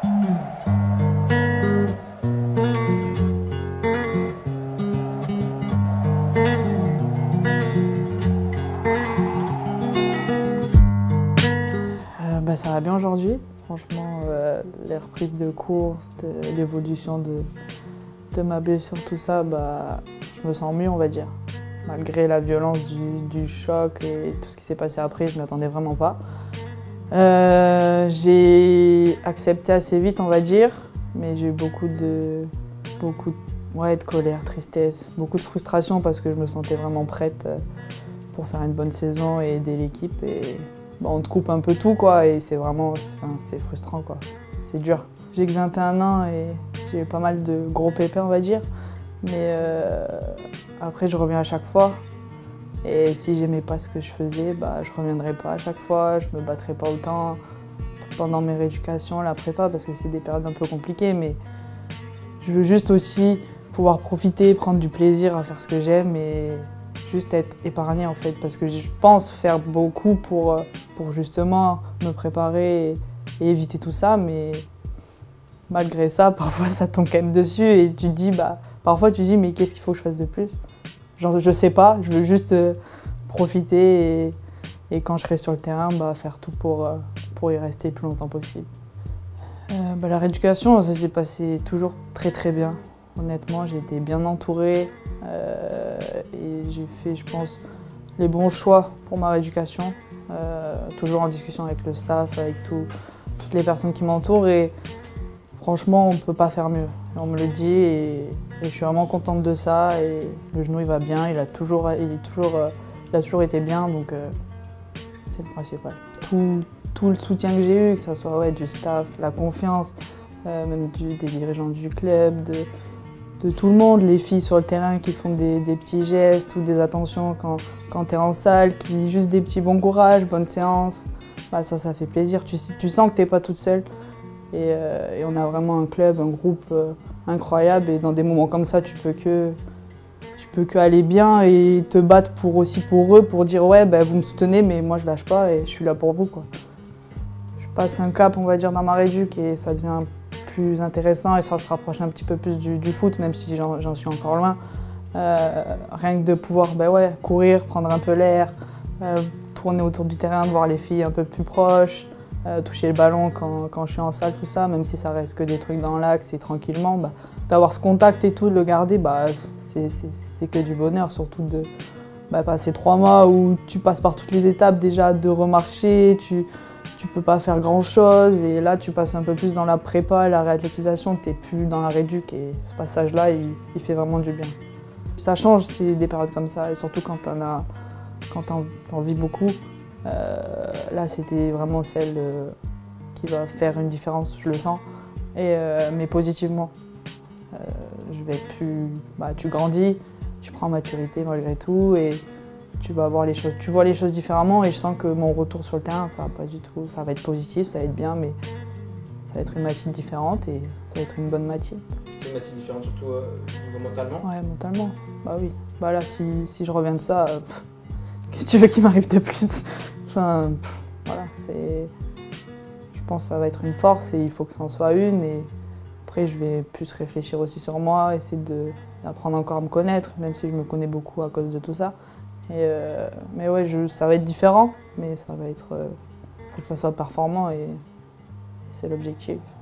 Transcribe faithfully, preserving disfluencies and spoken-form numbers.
Euh, bah, ça va bien aujourd'hui. Franchement, euh, les reprises de course, l'évolution de, de ma blessure, tout ça, bah, je me sens mieux, on va dire. Malgré la violence du, du choc et tout ce qui s'est passé après, je ne m'y attendais vraiment pas. Euh, j'ai accepté assez vite, on va dire, mais j'ai eu beaucoup de, beaucoup de, ouais, de colère, tristesse, beaucoup de frustration parce que je me sentais vraiment prête pour faire une bonne saison et aider l'équipe. Et bah, on te coupe un peu tout, quoi, et c'est vraiment, c'est frustrant, quoi. C'est dur. J'ai que vingt et un ans et j'ai eu pas mal de gros pépins, on va dire, mais euh, après je reviens à chaque fois. Et si j'aimais pas ce que je faisais, bah, je reviendrais pas à chaque fois, je me battrais pas autant pendant mes rééducations, la prépa, parce que c'est des périodes un peu compliquées, mais je veux juste aussi pouvoir profiter, prendre du plaisir à faire ce que j'aime et juste être épargnée en fait, parce que je pense faire beaucoup pour, pour justement me préparer et, et éviter tout ça, mais malgré ça, parfois ça tombe quand même dessus et tu te dis, bah, parfois tu te dis mais qu'est-ce qu'il faut que je fasse de plus? Genre, je sais pas, je veux juste euh, profiter et, et quand je serai sur le terrain, bah, faire tout pour, euh, pour y rester le plus longtemps possible. Euh, bah, la rééducation, ça s'est passé toujours très très bien. Honnêtement, j'ai été bien entourée euh, et j'ai fait, je pense, les bons choix pour ma rééducation. Euh, toujours en discussion avec le staff, avec tout, toutes les personnes qui m'entourent et franchement, on ne peut pas faire mieux. On me le dit et, et je suis vraiment contente de ça. Et le genou il va bien, il a toujours, il est toujours, il a toujours été bien, donc euh, c'est le principal. Tout, tout le soutien que j'ai eu, que ce soit ouais, du staff, la confiance, euh, même du, des dirigeants du club, de, de tout le monde, les filles sur le terrain qui font des, des petits gestes ou des attentions quand, quand tu es en salle, qui juste des petits bons courage, bonne séance, bah, ça, ça fait plaisir. Tu, tu sens que tu n'es pas toute seule. Et, euh, et on a vraiment un club, un groupe euh, incroyable et dans des moments comme ça, tu peux que, tu peux que aller bien et te battre pour, aussi pour eux, pour dire ouais, bah, vous me soutenez mais moi je lâche pas et je suis là pour vous, quoi. Je passe un cap, on va dire, dans ma réduc et ça devient plus intéressant et ça se rapproche un petit peu plus du, du foot, même si j'en suis encore loin. Euh, rien que de pouvoir bah, ouais, courir, prendre un peu l'air, euh, tourner autour du terrain, voir les filles un peu plus proches. Euh, toucher le ballon quand, quand je suis en salle, tout ça, même si ça reste que des trucs dans l'axe et tranquillement, bah, d'avoir ce contact et tout, de le garder, bah, c'est que du bonheur, surtout de bah, passer trois mois où tu passes par toutes les étapes déjà de remarcher, tu tu peux pas faire grand chose et là tu passes un peu plus dans la prépa, la réathlétisation, tu n'es plus dans la réduc et ce passage-là, il, il fait vraiment du bien. Ça change, c'est des périodes comme ça et surtout quand tu en as, quand t'en, t'en vis beaucoup. Euh, là, c'était vraiment celle euh, qui va faire une différence, je le sens, et, euh, mais positivement. Euh, je vais plus, bah, tu grandis, tu prends maturité malgré tout, et tu vas voir les choses, tu vois les choses différemment. Et je sens que mon retour sur le terrain, ça va pas du tout, ça va être positif, ça va être bien, mais ça va être une matinée différente et ça va être une bonne matinée. C'est une matinée différente surtout euh, niveau mentalement. Ouais, mentalement. Bah oui. Bah là, si, si je reviens de ça. Euh, Qu'est-ce que tu veux qu'il m'arrive de plus? Enfin, pff, voilà, c'est... Je pense que ça va être une force et il faut que ça en soit une. Et après, je vais plus réfléchir aussi sur moi, essayer d'apprendre encore à me connaître, même si je me connais beaucoup à cause de tout ça. Et euh, mais ouais, je, ça va être différent, mais ça va être... Il euh, faut que ça soit performant et, et c'est l'objectif.